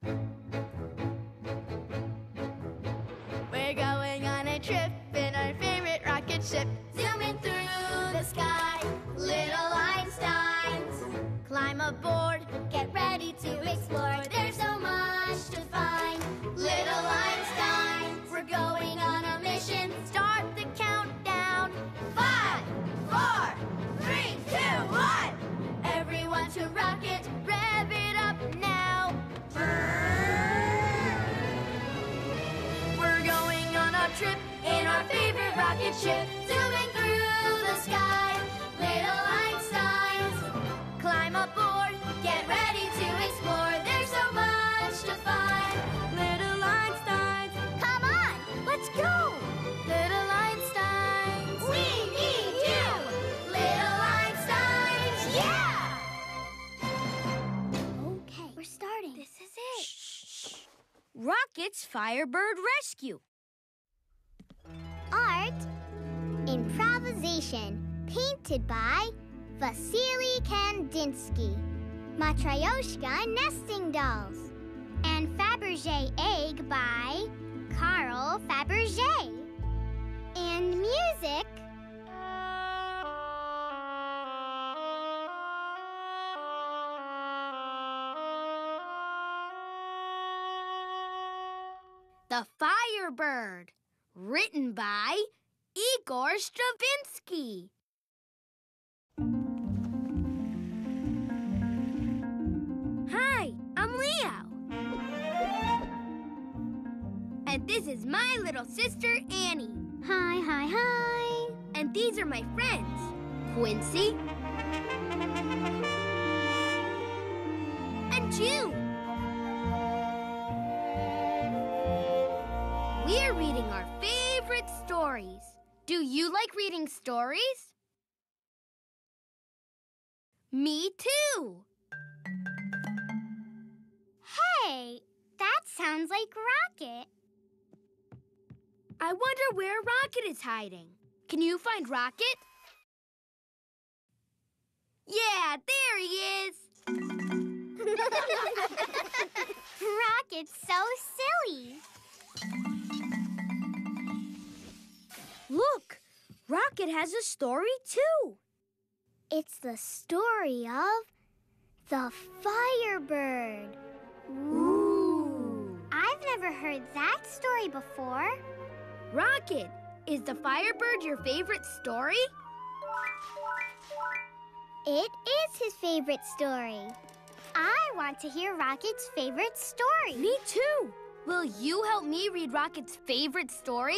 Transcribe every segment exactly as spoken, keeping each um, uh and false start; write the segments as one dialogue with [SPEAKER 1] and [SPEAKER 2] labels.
[SPEAKER 1] We're going on a trip in our favorite rocket ship, zooming through the sky. Little Einsteins, climb aboard, get ready to explore. There's so much to find. Little Einsteins, we're going on a mission. Start the countdown. Five, four, three, two, one. Everyone to rocket, rev it up now. We're going on a trip in our favorite rocket ship, zooming through the sky. Little Einsteins, climb aboard, get ready to explore. There's so much to find. Little Einsteins, come on, let's go. Little Einsteins, we need you. Little Einsteins, yeah. Okay, we're starting. This is it.
[SPEAKER 2] Shh. Rocket's Firebird Rescue.
[SPEAKER 3] Art, improvisation, painted by Vasily Kandinsky. Matryoshka nesting dolls. And Fabergé egg by Carl Fabergé. And music
[SPEAKER 2] The Firebird, written by Igor Stravinsky. Hi, I'm Leo. And this is my little sister, Annie.
[SPEAKER 3] Hi, hi, hi.
[SPEAKER 2] And these are my friends, Quincy and June. We're reading our favorite stories. Do you like reading stories? Me too.
[SPEAKER 3] Hey, that sounds like Rocket.
[SPEAKER 2] I wonder where Rocket is hiding. Can you find Rocket? Yeah, there he is.
[SPEAKER 3] Rocket's so silly.
[SPEAKER 2] Look, Rocket has a story too.
[SPEAKER 3] It's the story of the Firebird.
[SPEAKER 2] Ooh.
[SPEAKER 3] I've never heard that story before.
[SPEAKER 2] Rocket, is the Firebird your favorite story?
[SPEAKER 3] It is his favorite story. I want to hear Rocket's favorite story.
[SPEAKER 2] Me too. Will you help me read Rocket's favorite story?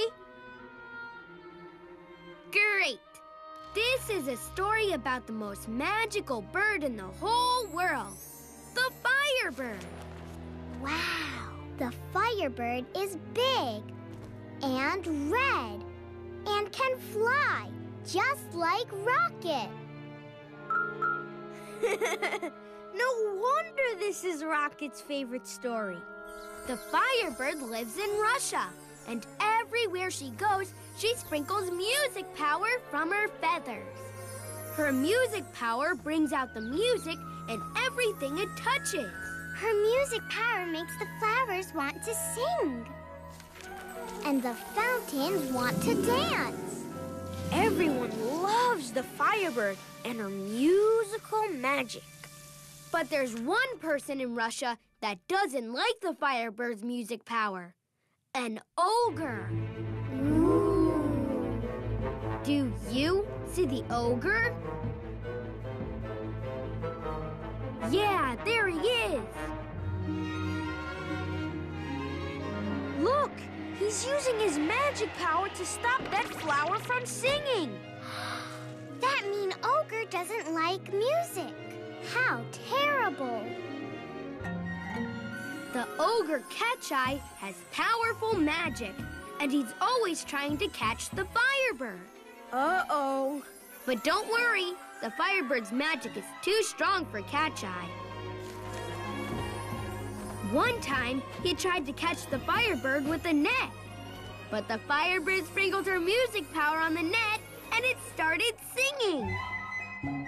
[SPEAKER 2] Great! This is a story about the most magical bird in the whole world, the Firebird.
[SPEAKER 3] Wow! The Firebird is big and red and can fly just like Rocket.
[SPEAKER 2] No wonder this is Rocket's favorite story. The Firebird lives in Russia, and everywhere she goes, she sprinkles music power from her feathers. Her music power brings out the music in everything it touches.
[SPEAKER 3] Her music power makes the flowers want to sing. And the fountains want to dance.
[SPEAKER 2] Everyone loves the Firebird and her musical magic. But there's one person in Russia that doesn't like the Firebird's music power. An ogre.
[SPEAKER 3] Ooh.
[SPEAKER 2] Do you see the ogre? Yeah, there he is. Look, he's using his magic power to stop that flower from singing.
[SPEAKER 3] That mean ogre doesn't like music. How terrible.
[SPEAKER 2] The ogre Catch-Eye has powerful magic, and he's always trying to catch the Firebird. Uh-oh. But don't worry, the Firebird's magic is too strong for Catch-Eye. One time, he tried to catch the Firebird with a net. But the Firebird sprinkled her music power on the net, and it started singing.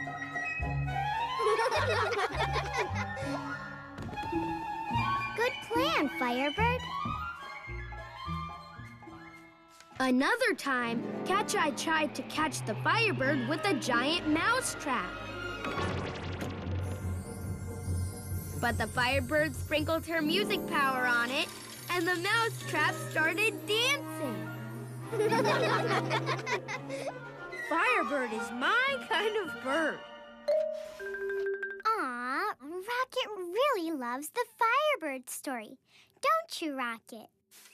[SPEAKER 3] Good plan, Firebird.
[SPEAKER 2] Another time, Catch-Eye tried to catch the Firebird with a giant mousetrap. But the Firebird sprinkled her music power on it, and the mousetrap started dancing. Firebird is my kind of bird.
[SPEAKER 3] Aw, Rocket really loves the Firebird story. Don't you, Rocket?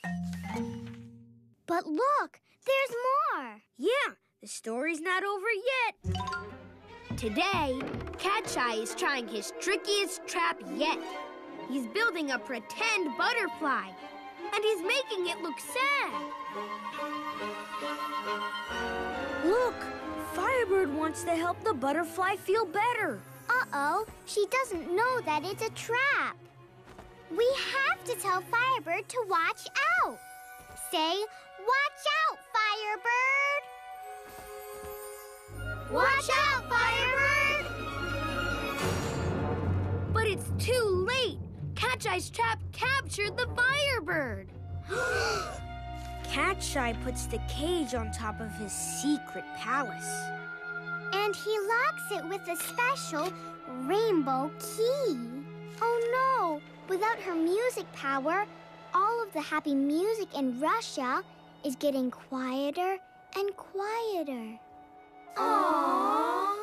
[SPEAKER 3] But look, there's more.
[SPEAKER 2] Yeah, the story's not over yet. Today, Catch-Eye is trying his trickiest trap yet. He's building a pretend butterfly, and he's making it look sad. Look, Firebird wants to help the butterfly feel better.
[SPEAKER 3] Uh-oh, she doesn't know that it's a trap. We have to tell Firebird to watch out. Say, watch out, Firebird! Watch out, Firebird!
[SPEAKER 2] But it's too late. Catch-Eye's trap captured the Firebird. Catch-Eye puts the cage on top of his secret palace.
[SPEAKER 3] And he locks it with a special rainbow key. Oh no! Without her music power, all of the happy music in Russia is getting quieter and quieter.
[SPEAKER 2] Aww.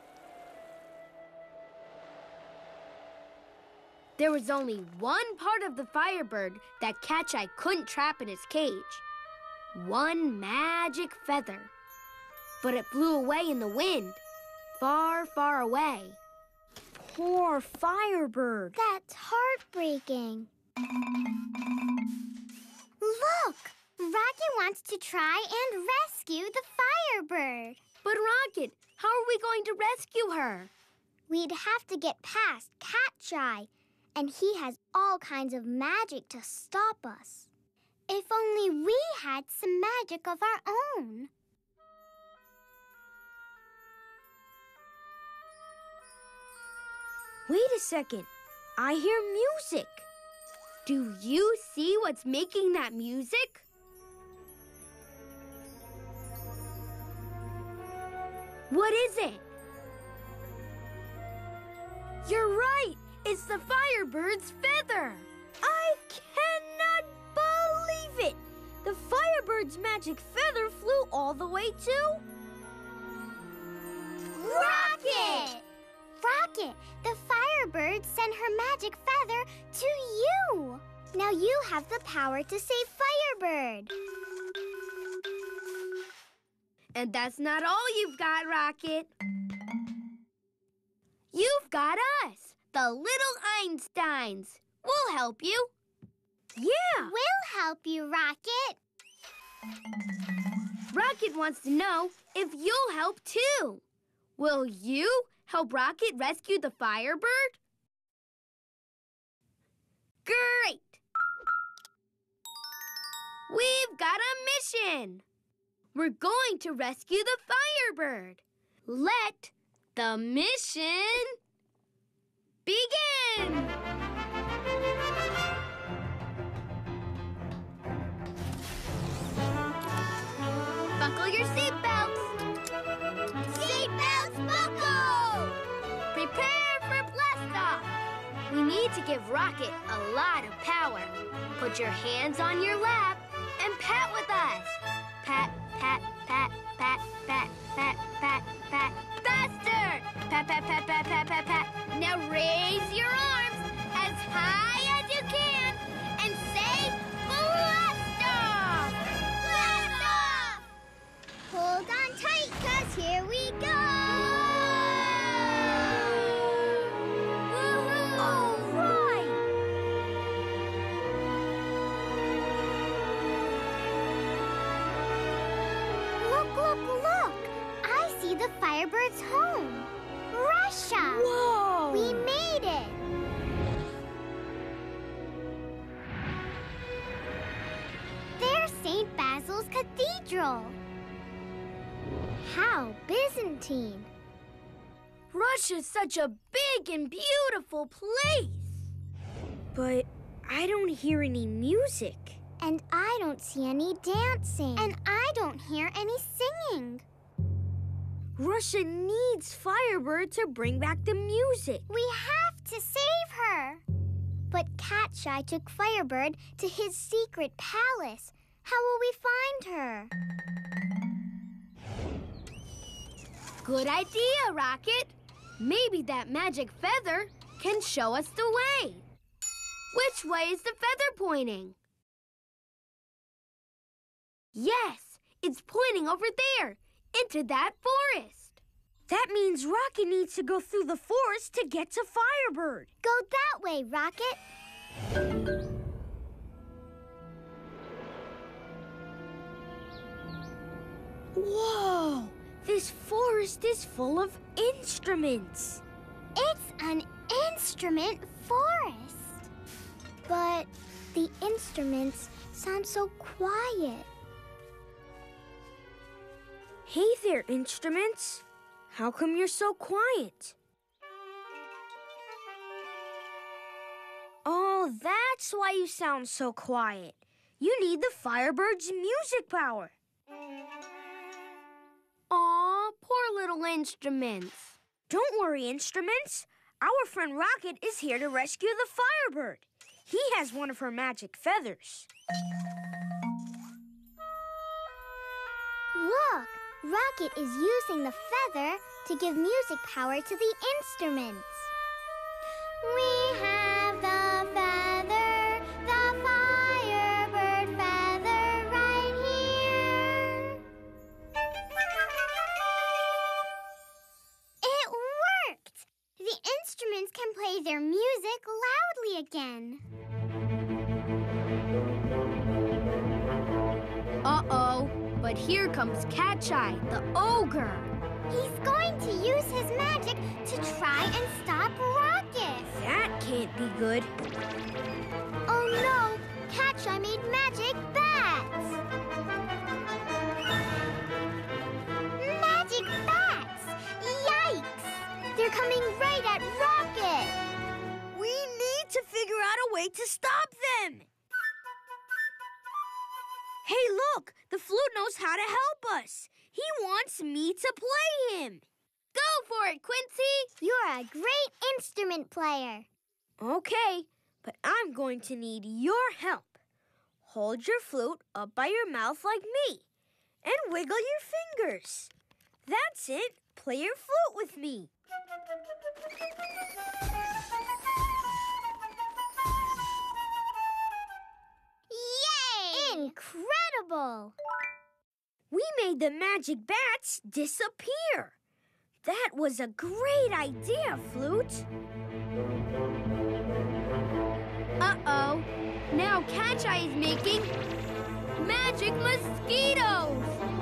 [SPEAKER 2] There was only one part of the Firebird that Catch-Eye couldn't trap in his cage. One magic feather. But it flew away in the wind, far, far away. Poor Firebird.
[SPEAKER 3] That's heartbreaking. Look! Rocket wants to try and rescue the Firebird.
[SPEAKER 2] But Rocket, how are we going to rescue her?
[SPEAKER 3] We'd have to get past Catch-Eye, and he has all kinds of magic to stop us. If only we had some magic of our own.
[SPEAKER 2] Wait a second. I hear music. Do you see what's making that music? What is it? You're right. It's the Firebird's feather. I cannot believe it. The Firebird's magic feather flew all the way to...
[SPEAKER 3] Rocket! Rocket, the Firebird sent her magic feather to you. Now you have the power to save Firebird.
[SPEAKER 2] And that's not all you've got, Rocket. You've got us, the Little Einsteins. We'll help you. Yeah.
[SPEAKER 3] We'll help you, Rocket.
[SPEAKER 2] Rocket wants to know if you'll help, too. Will you help Rocket rescue the Firebird? Great! We've got a mission. We're going to rescue the Firebird. Let the mission begin! Buckle your seatbelts.
[SPEAKER 3] Seatbelts buckle!
[SPEAKER 2] Prepare for blast-off. We need to give Rocket a lot of power. Put your hands on your lap and pat with us. Pat, pat, pat, pat, pat, pat, pat, pat. Faster! Pat, pat, pat, pat, pat, pat, pat. Now raise your arms as high as you can and say blast-off!
[SPEAKER 3] Blast off! Hold on tight, 'cause here we go!
[SPEAKER 2] Woohoo! All right!
[SPEAKER 3] Look, look, look! I see the Firebird's home. Russia!
[SPEAKER 2] Whoa!
[SPEAKER 3] We made it! There's Saint Basil's Cathedral. How Byzantine.
[SPEAKER 2] Russia's such a big and beautiful place. But I I don't hear any music.
[SPEAKER 3] And I don't see any dancing. And I don't hear any singing.
[SPEAKER 2] Russia needs Firebird to bring back the music.
[SPEAKER 3] We have to save her. But Catch-Eye took Firebird to his secret palace. How will we find her?
[SPEAKER 2] Good idea, Rocket. Maybe that magic feather can show us the way. Which way is the feather pointing? Yes, it's pointing over there, into that forest. That means Rocket needs to go through the forest to get to Firebird.
[SPEAKER 3] Go that way, Rocket.
[SPEAKER 2] Whoa! This forest is full of instruments.
[SPEAKER 3] It's an instrument forest. But the instruments sound so quiet.
[SPEAKER 2] Hey there, instruments. How come you're so quiet? Oh, that's why you sound so quiet. You need the Firebird's music power. Aw, poor little instruments. Don't worry, instruments. Our friend Rocket is here to rescue the Firebird. He has one of her magic feathers.
[SPEAKER 3] Look, Rocket is using the feather to give music power to the instruments. We have the feather, the Firebird feather right here. It worked! The instruments can play their music loudly again.
[SPEAKER 2] Uh-oh, but here comes Catch-Eye, the ogre.
[SPEAKER 3] He's going to use his magic to try and stop Rocket.
[SPEAKER 2] That can't be good.
[SPEAKER 3] Oh no, Catch-Eye made magic bats. Magic bats! Yikes! They're coming right at Rocket.
[SPEAKER 2] We need to figure out a way to stop them. Hey, look! The flute knows how to help us. He wants me to play him. Go for it, Quincy!
[SPEAKER 3] You're a great instrument player.
[SPEAKER 2] Okay, but I'm going to need your help. Hold your flute up by your mouth like me and wiggle your fingers. That's it. Play your flute with me.
[SPEAKER 3] Yay! Incredible!
[SPEAKER 2] We made the magic bats disappear. That was a great idea, Flute. Uh-oh. Now Catch-Eye is making magic mosquitoes.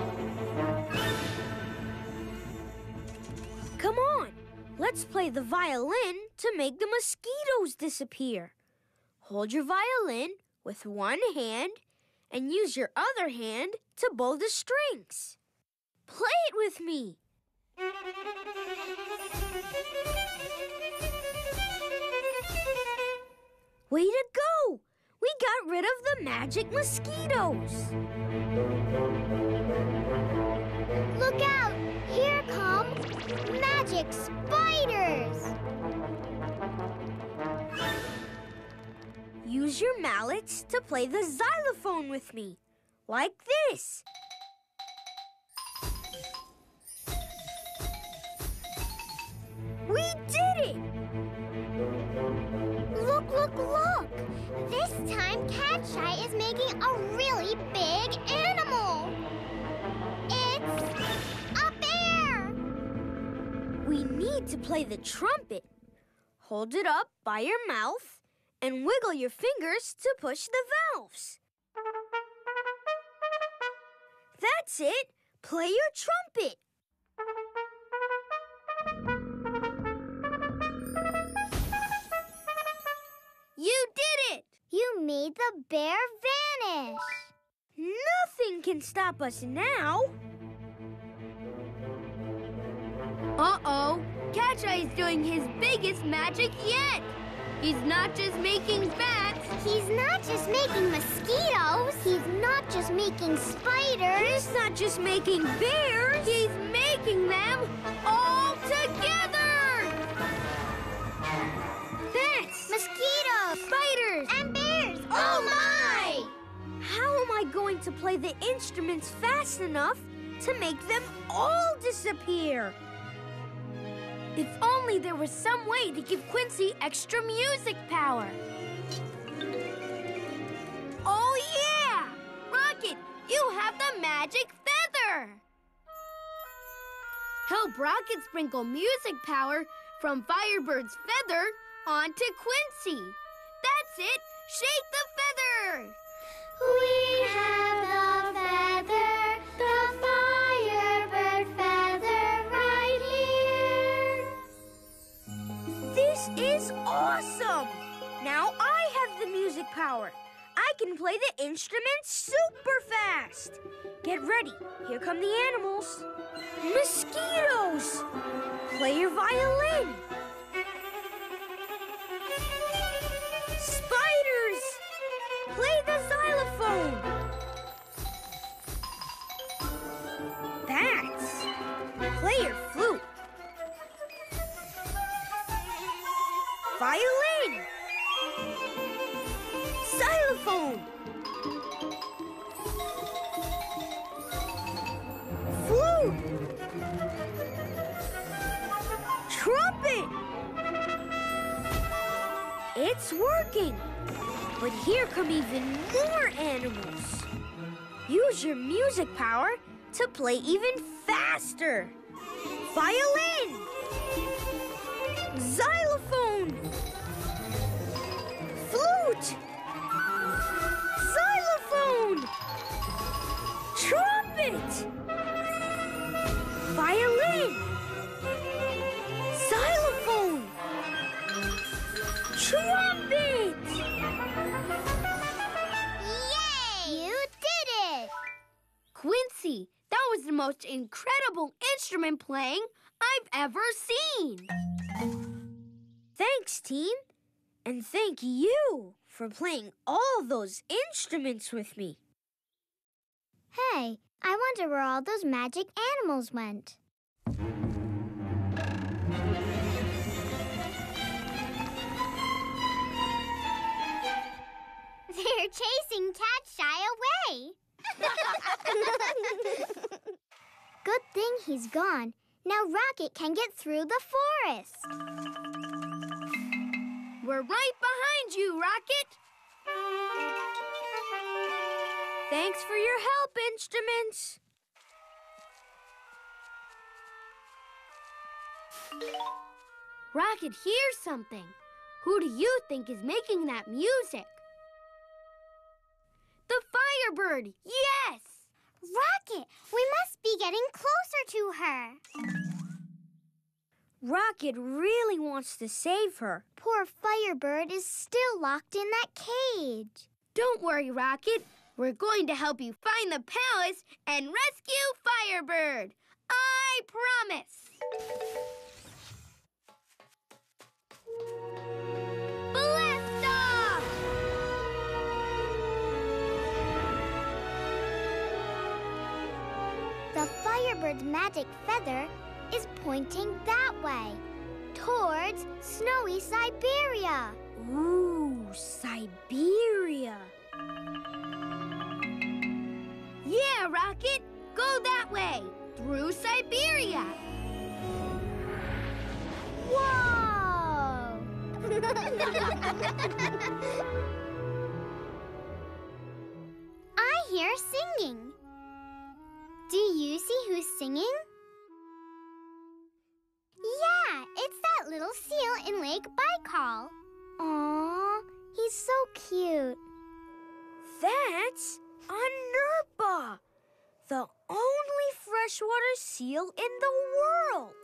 [SPEAKER 2] Come on. Let's play the violin to make the mosquitoes disappear. Hold your violin with one hand and use your other hand to bow the strings. Play it with me. Way to go! We got rid of the magic mosquitoes.
[SPEAKER 3] Look out! Here come magic spiders!
[SPEAKER 2] Use your mallets to play the xylophone with me, like this. We did it!
[SPEAKER 3] Look, look, look! This time Catch-Eye is making a really big animal! It's a bear!
[SPEAKER 2] We need to play the trumpet. Hold it up by your mouth and wiggle your fingers to push the valves. That's it. Play your trumpet. You did it!
[SPEAKER 3] You made the bear vanish!
[SPEAKER 2] Nothing can stop us now. Uh-oh. Catch-Eye is doing his biggest magic yet. He's not just making bats,
[SPEAKER 3] He's not just making mosquitoes. He's not just making spiders.
[SPEAKER 2] He's not just making bears. He's making them all together. Bats,
[SPEAKER 3] Mosquitoes,
[SPEAKER 2] spiders,
[SPEAKER 3] and bears.
[SPEAKER 2] oh my! How am I going to play the instruments fast enough to make them all disappear? If only there was some way to give Quincy extra music power. Oh, yeah! Rocket, you have the magic feather! Help Rocket sprinkle music power from Firebird's feather onto Quincy. That's it! Shake the feather!
[SPEAKER 3] We have the feather, the Firebird feather right here.
[SPEAKER 2] This is awesome! Now I have the music power. I can play the instruments super fast. Get ready. Here come the animals. Mosquitoes! Play your violin. Spiders! Play the xylophone. Bats! Play your flute. Violin! Xylophone! Flute! Trumpet! It's working! But here come even more animals. Use your music power to play even faster. Violin! Xylophone! Flute! Xylophone! Trumpet! Violin! Xylophone! Trumpet!
[SPEAKER 3] Yay! You did it!
[SPEAKER 2] Quincy, that was the most incredible instrument playing I've ever seen. Thanks, team. And thank you for playing all those instruments with me.
[SPEAKER 3] Hey, I wonder where all those magic animals went. They're chasing Cat Shy away. Good thing he's gone. Now Rocket can get through the forest.
[SPEAKER 2] We're right behind you, Rocket. Thanks for your help, instruments. Rocket hears something. Who do you think is making that music? The Firebird, yes!
[SPEAKER 3] Rocket, we must be getting closer to her.
[SPEAKER 2] Rocket really wants to save her.
[SPEAKER 3] Poor Firebird is still locked in that cage.
[SPEAKER 2] Don't worry, Rocket. We're going to help you find the palace and rescue Firebird. I promise. Blast off!
[SPEAKER 3] The Firebird's magic feather is pointing that way, towards snowy Siberia.
[SPEAKER 2] Ooh, Siberia. Yeah, Rocket, go that way, through Siberia.
[SPEAKER 3] Whoa! I hear singing. Do you see who's singing? Yeah, it's that little seal in Lake Baikal. Aww, he's so cute.
[SPEAKER 2] That's a Nerpa, the only freshwater seal in the world.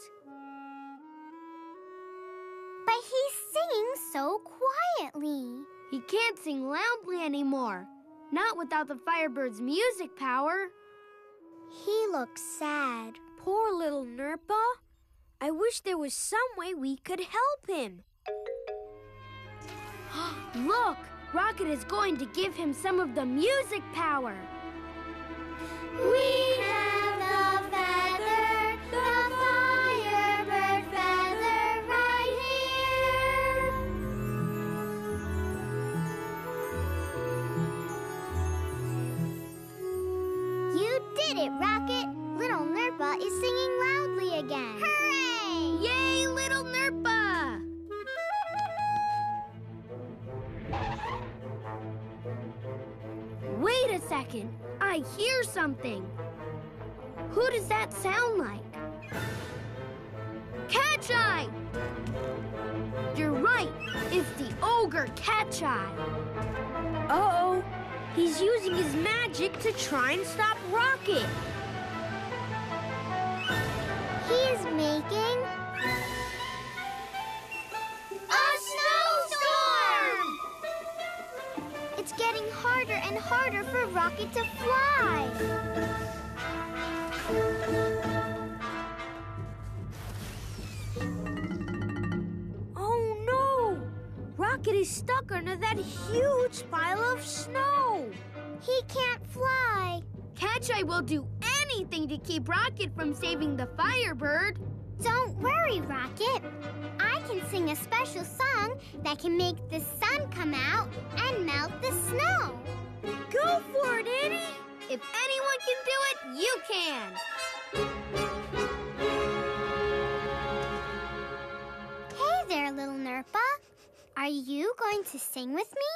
[SPEAKER 3] But he's singing so quietly.
[SPEAKER 2] He can't sing loudly anymore, not without the Firebird's music power.
[SPEAKER 3] He looks sad.
[SPEAKER 2] Poor little Nerpa. I wish there was some way we could help him. Look, Rocket is going to give him some of the music power.
[SPEAKER 3] We have the feather, the Firebird feather right here. You did it, Rocket. Little Nerpa is singing loudly again. Hooray!
[SPEAKER 2] Yay, Little Nerpa! Wait a second. I hear something. Who does that sound like? Catch Eye! You're right. It's the ogre Catch Eye. Uh-oh. He's using his magic to try and stop Rocket.
[SPEAKER 3] He is making a snowstorm! It's getting harder and harder for Rocket to fly.
[SPEAKER 2] Oh no! Rocket is stuck under that huge pile of snow.
[SPEAKER 3] He can't fly.
[SPEAKER 2] Catch Eye will do anything to keep Rocket from saving the Firebird.
[SPEAKER 3] Don't worry, Rocket. I can sing a special song that can make the sun come out and melt the snow.
[SPEAKER 2] Go for it, Annie! If anyone can do it, you can!
[SPEAKER 3] Hey there, little Nerpa. Are you going to sing with me?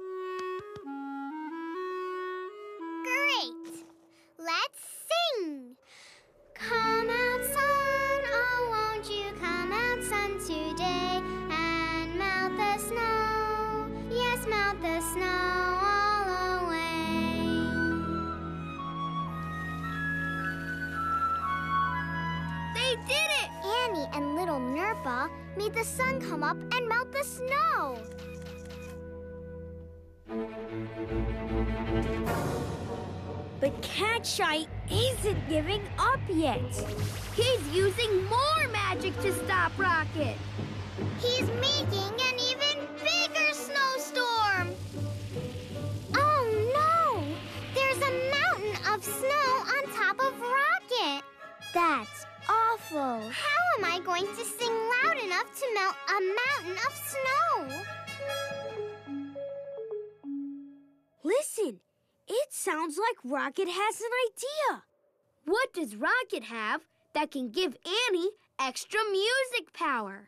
[SPEAKER 3] Great! Let's sing! Come out, sun, oh, won't you come out, sun, today and melt the snow? Yes, melt the snow all away.
[SPEAKER 2] They did it!
[SPEAKER 3] Annie and little Nerpa made the sun come up and melt the snow.
[SPEAKER 2] But Catch Eye isn't giving up yet. He's using more magic to stop Rocket.
[SPEAKER 3] He's making an even bigger snowstorm. Oh no! There's a mountain of snow on top of Rocket.
[SPEAKER 2] That's awful.
[SPEAKER 3] How am I going to sing loud enough to melt a mountain of snow?
[SPEAKER 2] Listen, it sounds like Rocket has an idea. What does Rocket have that can give Annie extra music power?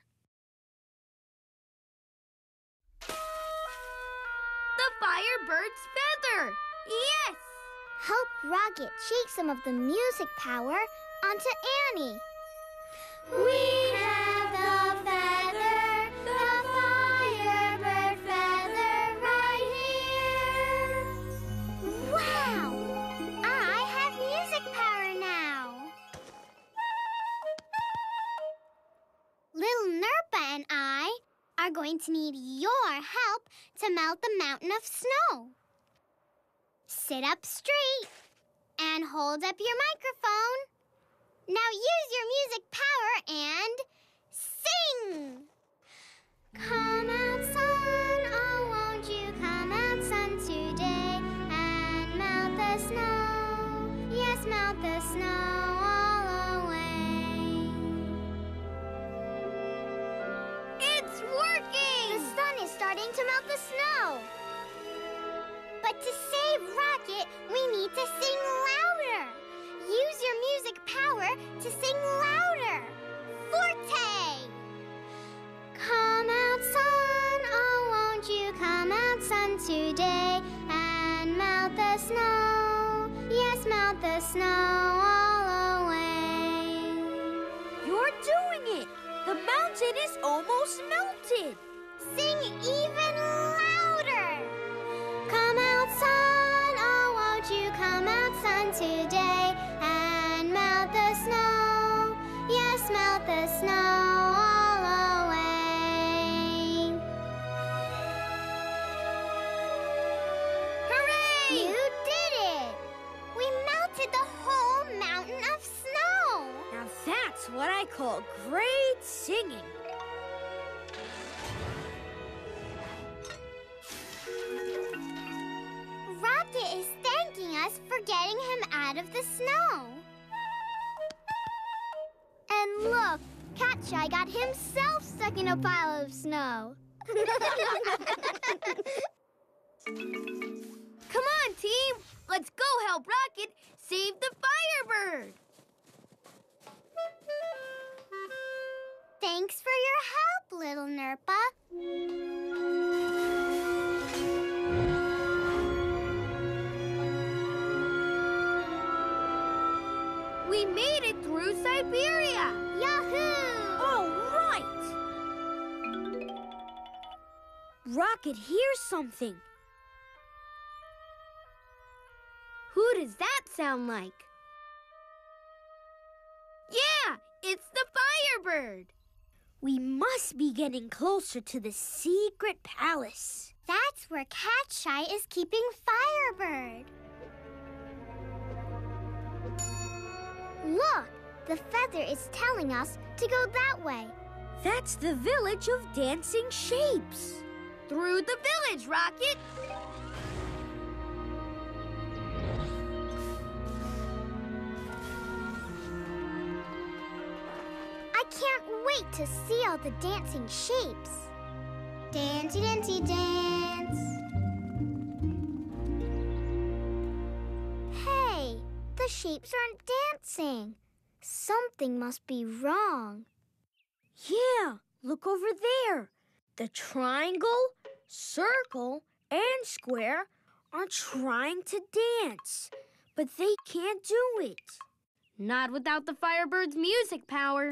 [SPEAKER 2] The Firebird's feather! Yes!
[SPEAKER 3] Help Rocket shake some of the music power onto Annie. We have the feather, the Firebird feather right here. Wow! I have music power now. Little Nerpa and I are going to need your help to melt the mountain of snow. Sit up straight and hold up your microphone. Now use your music power and sing! Come out, sun, oh, won't you come out, sun, today and melt the snow. Yes, melt the snow all away.
[SPEAKER 2] It's working!
[SPEAKER 3] The sun is starting to melt the snow. But to save Rocket, we need to sing louder. Use your music power to sing louder. Forte! Come out, sun, oh, won't you come out, sun, today and melt the snow. Yes, melt the snow all away.
[SPEAKER 2] You're doing it! The mountain is almost melted.
[SPEAKER 3] Sing even louder. Come out, sun, oh, won't you come out, sun, today and melt the snow. Yes, melt the snow all away.
[SPEAKER 2] Hooray!
[SPEAKER 3] You did it! We melted the whole mountain of snow.
[SPEAKER 2] Now that's what I call great singing.
[SPEAKER 3] for getting him out of the snow. And look, Catchy got himself stuck in a pile of snow.
[SPEAKER 2] Come on, team. Let's go help Rocket save the Firebird.
[SPEAKER 3] Thanks for your help, little Nerpa.
[SPEAKER 2] We made it through Siberia.
[SPEAKER 3] Yahoo!
[SPEAKER 2] All right. Rocket hears something. Who does that sound like? Yeah, it's the Firebird. We must be getting closer to the secret palace.
[SPEAKER 3] That's where Catchy is keeping Firebird. Look, the feather is telling us to go that way.
[SPEAKER 2] That's the village of dancing shapes. Through the village, Rocket.
[SPEAKER 3] I can't wait to see all the dancing shapes. Dancey, dancey, dance. Hey, the shapes aren't dancing. Something must be wrong.
[SPEAKER 2] Yeah, look over there. The triangle, circle, and square are trying to dance, but they can't do it. Not without the Firebird's music power.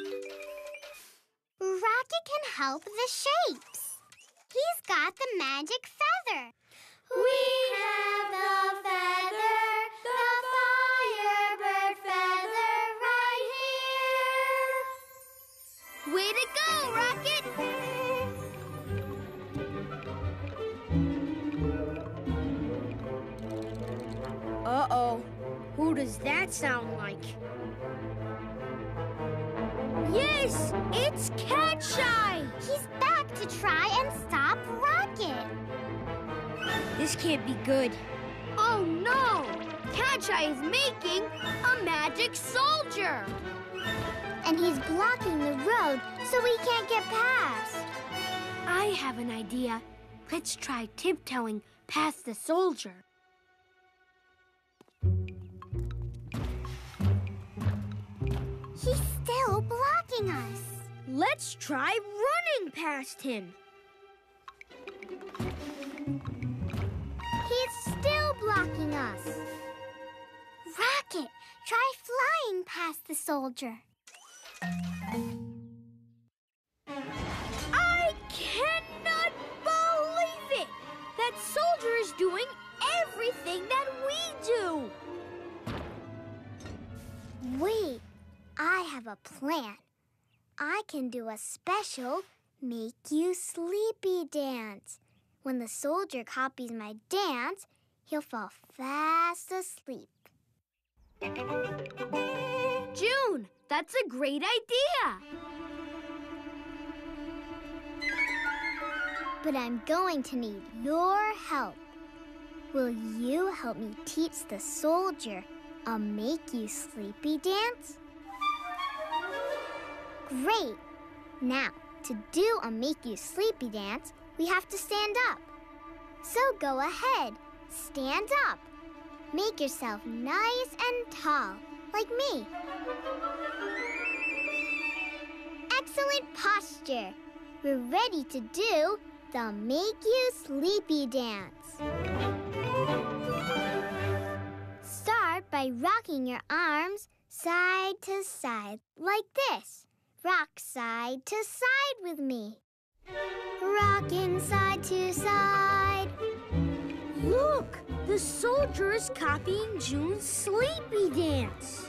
[SPEAKER 3] Rocket can help the shapes. He's got the magic feather.
[SPEAKER 1] We have the feather, the Firebird feather right here.
[SPEAKER 2] Way to go, Rocket! Uh-oh. Who does that sound like? Yes, it's Catchy!
[SPEAKER 3] He's back to try and stop Rocket.
[SPEAKER 2] This can't be good. Oh, no! Catchy is making a magic soldier!
[SPEAKER 3] And he's blocking the road so we can't get past.
[SPEAKER 2] I have an idea. Let's try tiptoeing past the soldier.
[SPEAKER 3] He's still blocking us.
[SPEAKER 2] Let's try running past him.
[SPEAKER 3] He's still blocking us. Rocket, try flying past the soldier.
[SPEAKER 2] I cannot believe it! That soldier is doing everything that we do!
[SPEAKER 3] Wait, I have a plan. I can do a special make you sleepy dance. When the soldier copies my dance, he'll fall fast asleep.
[SPEAKER 2] June, that's a great idea!
[SPEAKER 3] But I'm going to need your help. Will you help me teach the soldier a make you sleepy dance? Great! Now, to do a make you sleepy dance, we have to stand up. So go ahead, stand up. Make yourself nice and tall, like me. Excellent posture. We're ready to do the Make You Sleepy dance. Start by rocking your arms side to side, like this. Rock side to side with me. Rocking side to side.
[SPEAKER 2] Look, the soldier is copying June's sleepy dance.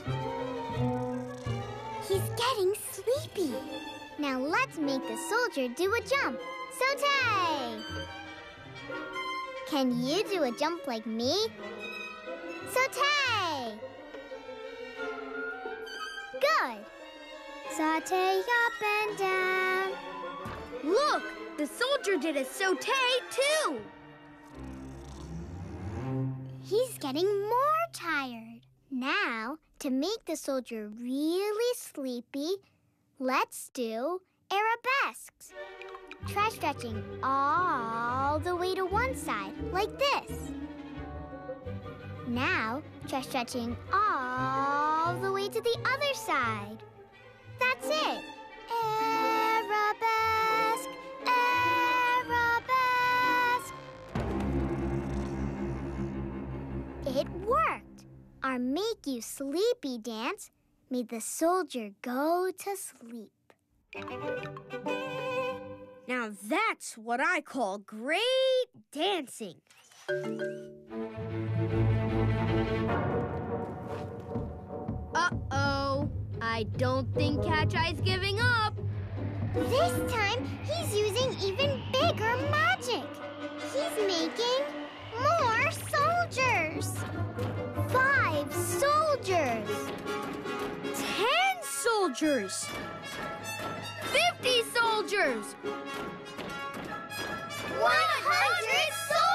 [SPEAKER 3] He's getting sleepy. Now let's make the soldier do a jump. Saute! Can you do a jump like me? Saute! Good. Saute up and down.
[SPEAKER 2] Look, the soldier did a saute too.
[SPEAKER 3] He's getting more tired. Now, to make the soldier really sleepy, let's do arabesques. Try stretching all the way to one side, like this. Now, try stretching all the way to the other side. That's it. Arabesque, arabesque. It worked. Our make you sleepy dance made the soldier go to sleep.
[SPEAKER 2] Now that's what I call great dancing. Uh-oh. I don't think Catch Eye's giving up.
[SPEAKER 3] This time, he's using even bigger magic. He's making more soldiers. Five soldiers.
[SPEAKER 2] Ten soldiers. Fifty soldiers.
[SPEAKER 3] One hundred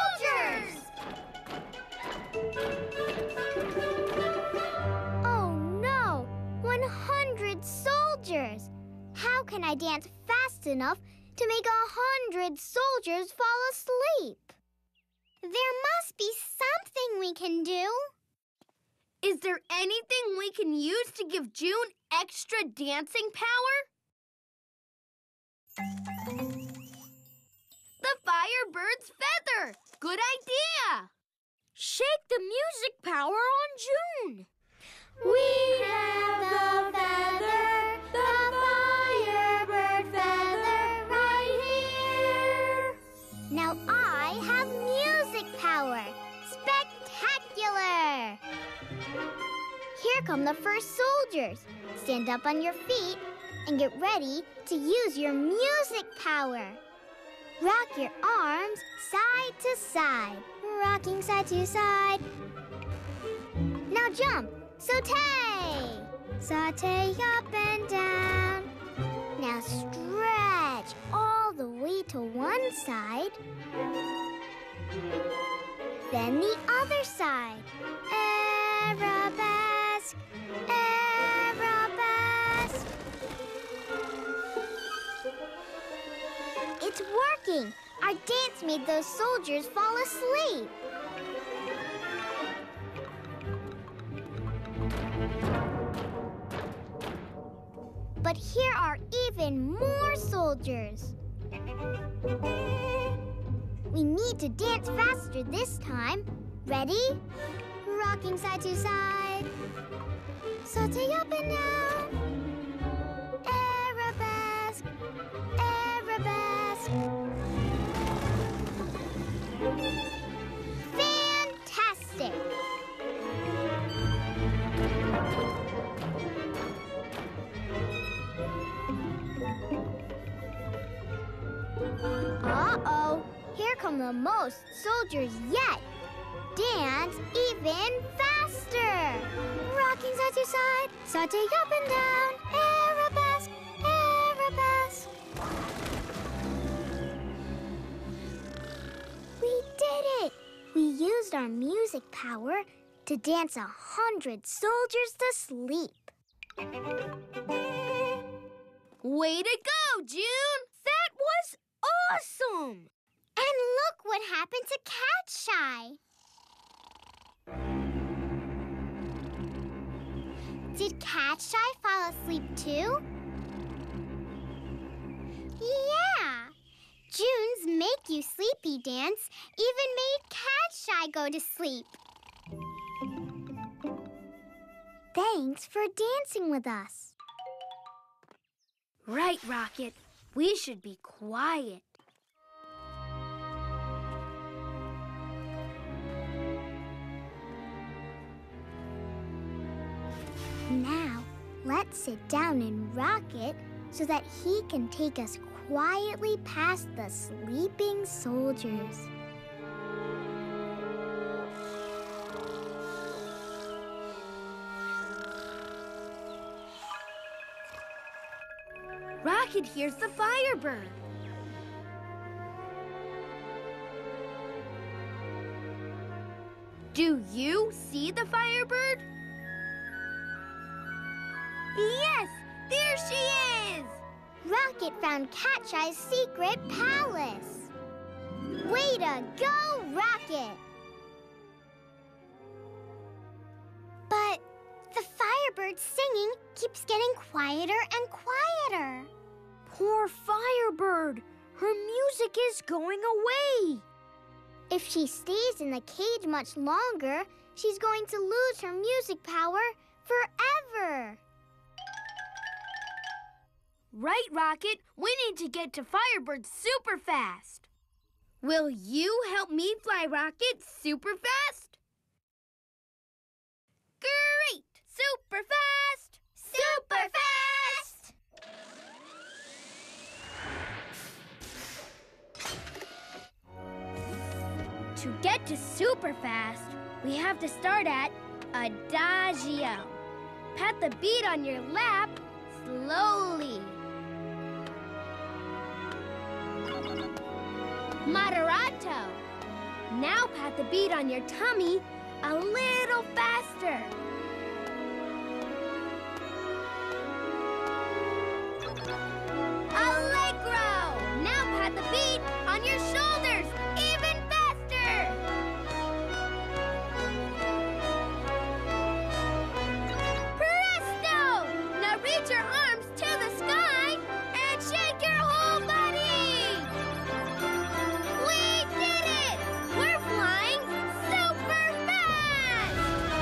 [SPEAKER 3] soldiers! Oh no, one hundred soldiers. How can I dance fast enough to make a hundred soldiers fall asleep? There must be something we can do.
[SPEAKER 2] Is there anything we can use to give June extra dancing power? The Firebird's feather! Good idea! Shake the music power on June.
[SPEAKER 3] We have the feather, the Firebird feather right here. Now I have music power. Spectacular! Here come the first soldiers. Stand up on your feet and get ready to use your music power. Rock your arms side to side, rocking side to side. Now jump, saute, saute up and down. Now stretch all the way to one side, then the other side. Arabesque, arabesque. It's working! Our dance made those soldiers fall asleep. But here are even more soldiers. We need to dance faster this time. Ready? Rocking side to side. Saute up and down. Arabesque, arabesque. Fantastic! Uh-oh, here come the most soldiers yet. Dance even faster. Rocking side to side, saute up and down. Arabesque, arabesque. We did it! We used our music power to dance a hundred soldiers to sleep.
[SPEAKER 2] Way to go, June! That was awesome!
[SPEAKER 3] And look what happened to Catch Eye. Did Catch Eye fall asleep too? Yeah! June's Make You Sleepy dance even made Catch Eye go to sleep. Thanks for dancing with us.
[SPEAKER 2] Right, Rocket. We should be quiet.
[SPEAKER 3] Now, let's sit down and rock it so that he can take us quietly past the sleeping soldiers.
[SPEAKER 2] Rocket hears the Firebird. Do you see the Firebird? Yes, there she is!
[SPEAKER 3] Rocket found Cat's secret palace. Way to go, Rocket! But the Firebird's singing keeps getting quieter and quieter.
[SPEAKER 2] Poor Firebird! Her music is going away!
[SPEAKER 3] If she stays in the cage much longer, she's going to lose her music power forever.
[SPEAKER 2] Right, Rocket. We need to get to Firebird super fast. Will you help me fly Rocket super fast? Great! Super fast!
[SPEAKER 3] Super fast!
[SPEAKER 2] To get to super fast, we have to start at Adagio. Pat the beat on your lap slowly. Moderato. Now pat the beat on your tummy a little faster. Allegro. Now pat the beat on your shoulders even faster. Presto. Now reach your arms to the sky and shake your whole body. We did it! We're flying super fast!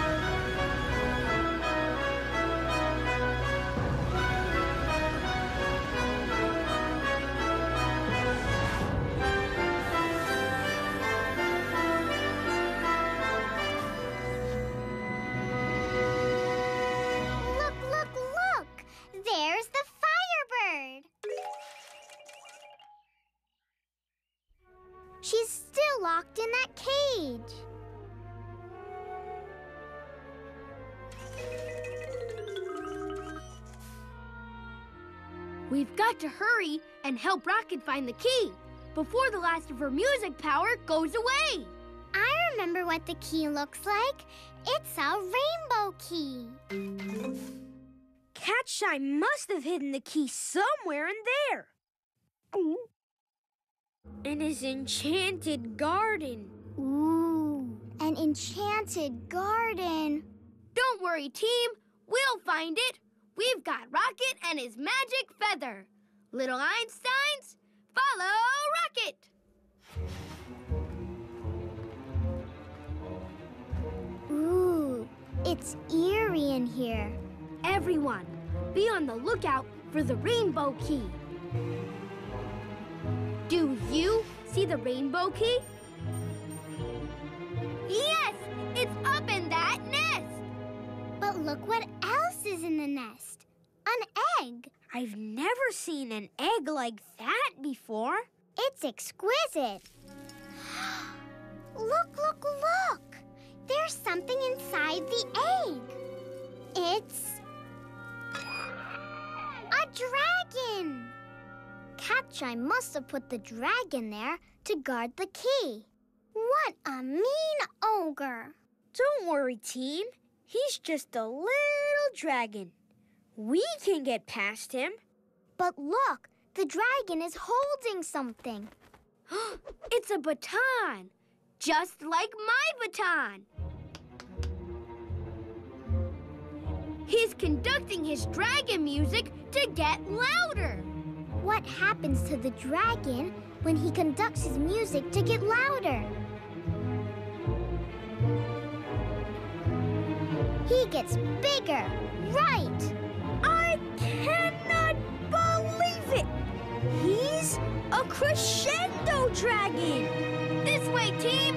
[SPEAKER 3] Look, look, look! There's the Firebird! She's still locked in that cage.
[SPEAKER 2] We've got to hurry and help Rocket find the key before the last of her music power goes away.
[SPEAKER 3] I remember what the key looks like. It's a rainbow key.
[SPEAKER 2] Cat's must have hidden the key somewhere in there. In his enchanted garden.
[SPEAKER 3] Ooh, an enchanted garden.
[SPEAKER 2] Don't worry, team. We'll find it. We've got Rocket and his magic feather. Little Einsteins, follow Rocket.
[SPEAKER 3] Ooh, it's eerie in here.
[SPEAKER 2] Everyone, be on the lookout for the rainbow key. Do you see the rainbow key? Yes, it's up in that nest.
[SPEAKER 3] But look what else is in the nest. An egg.
[SPEAKER 2] I've never seen an egg like that before.
[SPEAKER 3] It's exquisite. Look, look, look. There's something inside the egg. It's a dragon. Cat's must have put the dragon there to guard the key. What a mean ogre.
[SPEAKER 2] Don't worry, team. He's just a little dragon. We can get past him.
[SPEAKER 3] But look, the dragon is holding something.
[SPEAKER 2] It's a baton, just like my baton. He's conducting his dragon music to get louder.
[SPEAKER 3] What happens to the dragon when he conducts his music to get louder? He gets bigger, right?
[SPEAKER 2] I cannot believe it! He's a crescendo dragon! This way, team!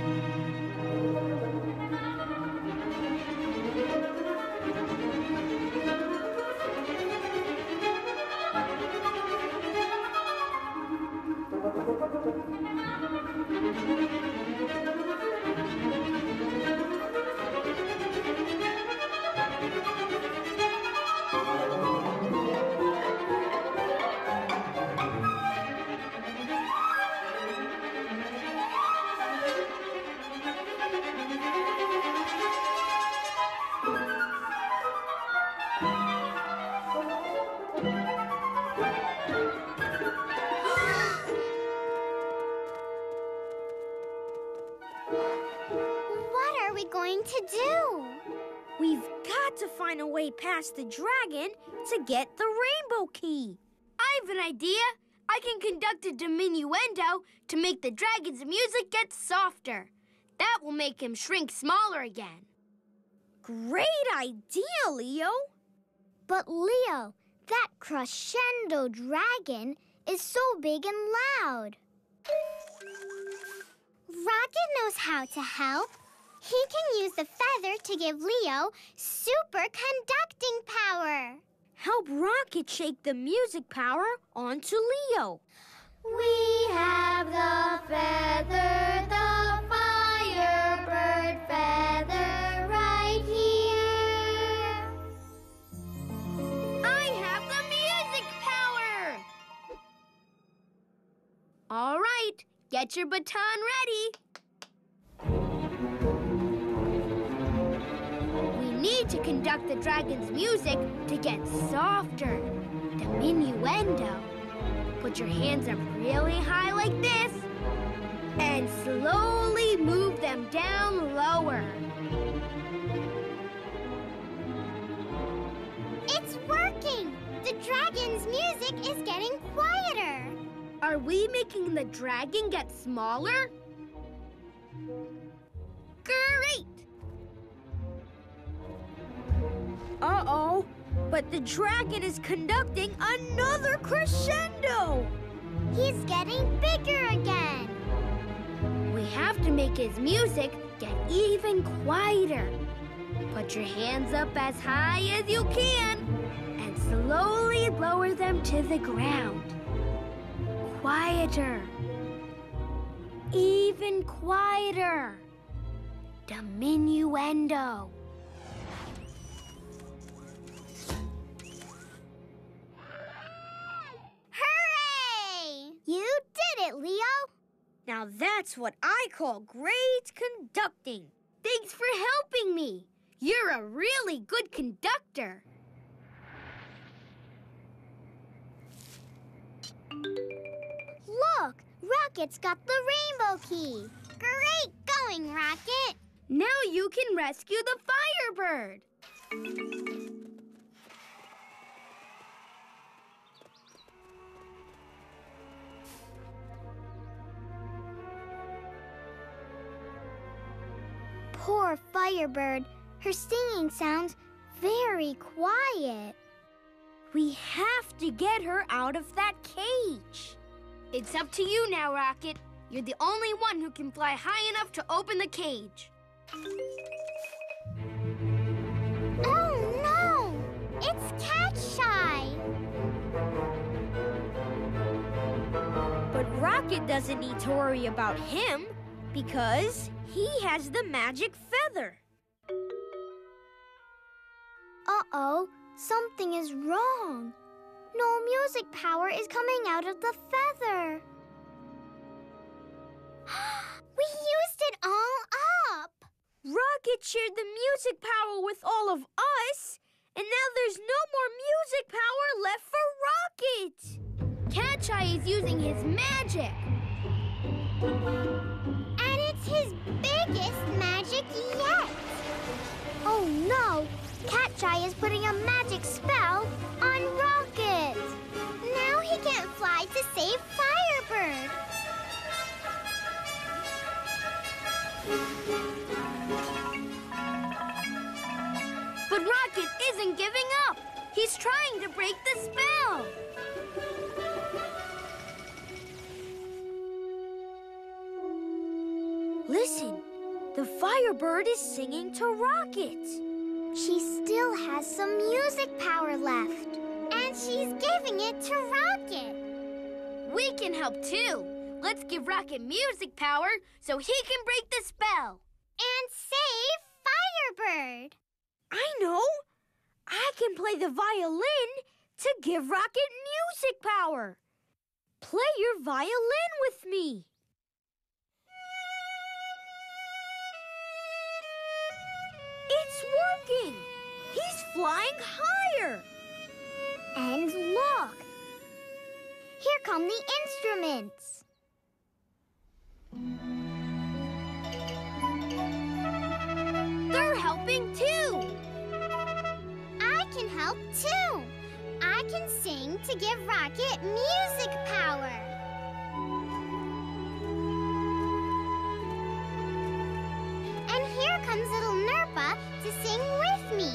[SPEAKER 3] What are we going to do?
[SPEAKER 2] We've got to find a way past the dragon to get the rainbow key. I have an idea. I can conduct a diminuendo to make the dragon's music get softer. That will make him shrink smaller again. Great idea, Leo.
[SPEAKER 3] But Leo, that crescendo dragon is so big and loud. Rocket knows how to help. He can use the feather to give Leo superconducting power.
[SPEAKER 2] Help Rocket shake the music power onto Leo.
[SPEAKER 1] We have the feather, the Firebird feather right here.
[SPEAKER 2] I have the music power! All right, get your baton ready. We need to conduct the dragon's music to get softer. Diminuendo. Put your hands up really high like this and slowly move them down lower.
[SPEAKER 3] It's working! The dragon's music is getting quieter.
[SPEAKER 2] Are we making the dragon get smaller? Great! Uh-oh, but the dragon is conducting another crescendo!
[SPEAKER 3] He's getting bigger again.
[SPEAKER 2] We have to make his music get even quieter. Put your hands up as high as you can and slowly lower them to the ground. Quieter. Even quieter. Diminuendo.
[SPEAKER 3] Hooray! You did it, Leo.
[SPEAKER 2] Now that's what I call great conducting. Thanks for helping me. You're a really good conductor.
[SPEAKER 3] Look, Rocket's got the rainbow key. Great going, Rocket.
[SPEAKER 2] Now you can rescue the Firebird.
[SPEAKER 3] Poor Firebird. Her singing sounds very quiet.
[SPEAKER 2] We have to get her out of that cage. It's up to you now, Rocket. You're the only one who can fly high enough to open the cage.
[SPEAKER 3] Oh, no! It's Cat Shy.
[SPEAKER 2] But Rocket doesn't need to worry about him because he has the magic feather.
[SPEAKER 3] Uh-oh, something is wrong. No music power is coming out of the feather. We used it all up.
[SPEAKER 2] Rocket shared the music power with all of us, and now there's no more music power left for Rocket. Cat Shy is using his magic.
[SPEAKER 3] And it's his biggest magic yet. Oh no, Cat Shy is putting a magic spell on Rocket. Now he can't fly to save Firebird.
[SPEAKER 2] But Rocket isn't giving up. He's trying to break the spell. Listen, the Firebird is singing to Rocket.
[SPEAKER 3] She still has some music power left. And she's giving it to Rocket.
[SPEAKER 2] We can help too. Let's give Rocket music power so he can break the spell.
[SPEAKER 3] And save Firebird.
[SPEAKER 2] I know. I can play the violin to give Rocket music power. Play your violin with me. It's working. He's flying higher.
[SPEAKER 3] And look. Here come the instruments. help too. I can sing to give Rocket music power. And here comes little Nerpa to sing with me.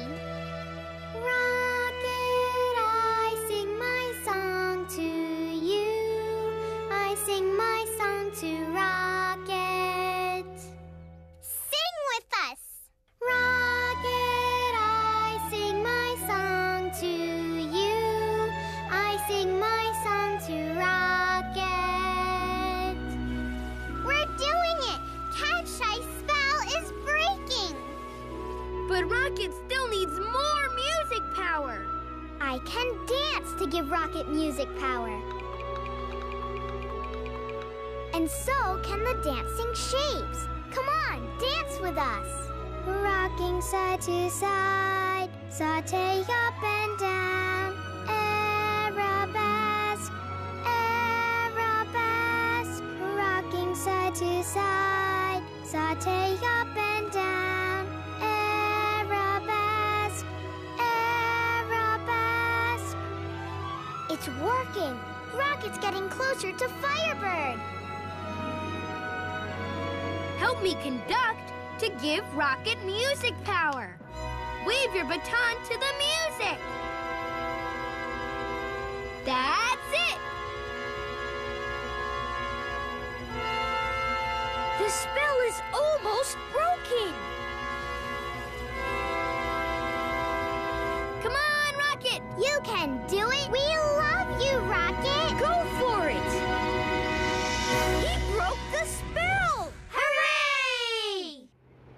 [SPEAKER 3] Rocket, I sing my song to you. I sing my song to Rocket. Sing with us. Rocket, I sing my song to you. I sing my song to Rocket. We're doing it. Catch-Shy spell is breaking.
[SPEAKER 2] But Rocket still needs more music power.
[SPEAKER 3] I can dance to give Rocket music power. And so can the dancing shapes. Come on, dance with us. Rocking side to side, saute up and down. Arabesque, arabesque. Rocking side to side, saute up and down. Arabesque, arabesque. It's working. Rocket's getting closer to Firebird.
[SPEAKER 2] Help me conduct to give Rocket music power. Wave your baton to the music. That's it. The spell is almost broken. Come on, Rocket.
[SPEAKER 3] You can do it. We love you, Rocket.
[SPEAKER 2] Go for it. He broke the spell. Hooray!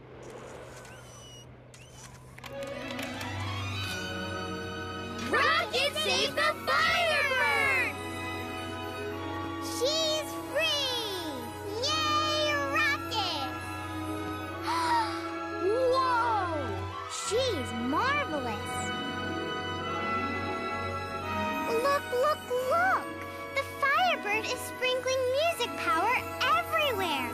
[SPEAKER 2] Rocket saved the Firebird!
[SPEAKER 3] She's free! Yay, Rocket!
[SPEAKER 2] Whoa!
[SPEAKER 3] She's marvelous. Look, look, look! The Firebird is sprinkling music power everywhere.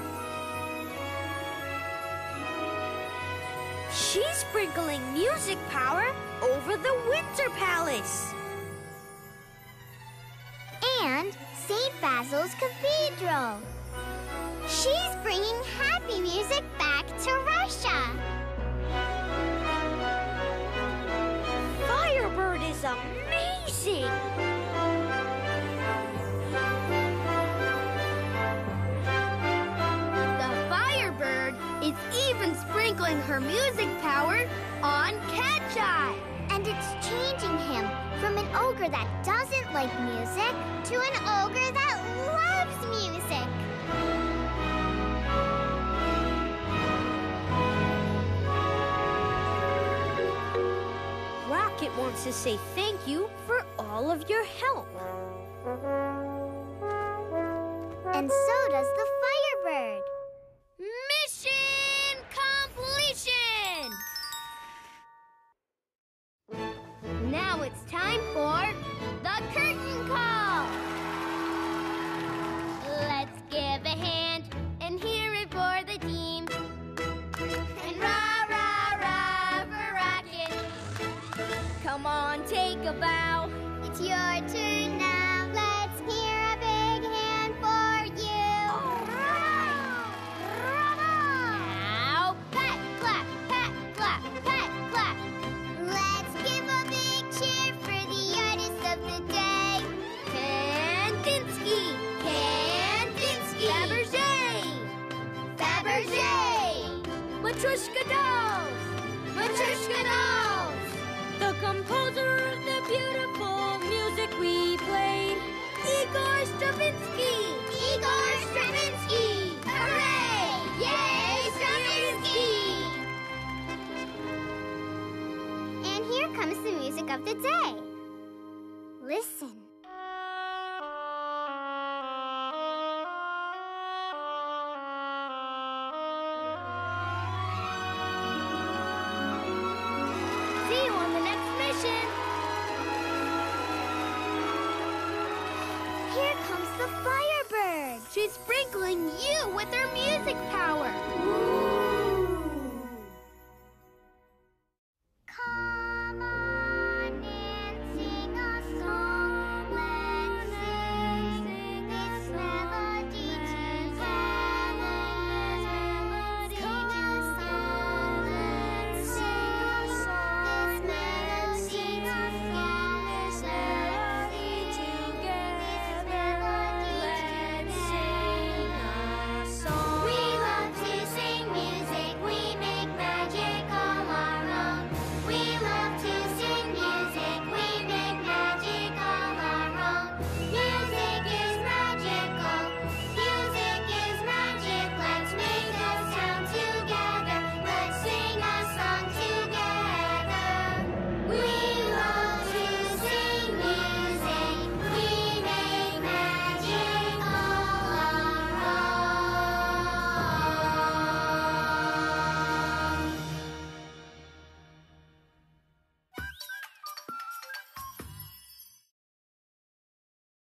[SPEAKER 2] She's sprinkling music power over the Winter Palace.
[SPEAKER 3] And Saint Basil's Cathedral. She's bringing happy music back to Russia.
[SPEAKER 2] Firebird is amazing! The Firebird is even sprinkling her music power on Catch-Eye.
[SPEAKER 3] And it's changing him from an ogre that doesn't like music to an ogre that loves music.
[SPEAKER 2] Rocket wants to say thank you for all of your help.
[SPEAKER 3] And so does the Firebird.
[SPEAKER 2] Mission completion! Now it's time for the curtain call. Let's give a hand and hear it for the team. And rah, rah, rah for Rocket. Come on, take a bow.
[SPEAKER 3] It's your turn now. Let's hear a big hand for you.
[SPEAKER 2] Now, pat, clap, pat, clap, pat, clap.
[SPEAKER 3] Let's give a big cheer for the artist of the day.
[SPEAKER 2] Kandinsky!
[SPEAKER 3] Kandinsky!
[SPEAKER 2] Fabergé!
[SPEAKER 3] Fabergé!
[SPEAKER 2] Matryoshka dolls!
[SPEAKER 3] Matryoshka dolls!
[SPEAKER 2] The composer of the beautiful music we played, Igor Stravinsky!
[SPEAKER 3] Igor Stravinsky! Hooray! Yay, Stravinsky! And here comes the music of the day. Listen.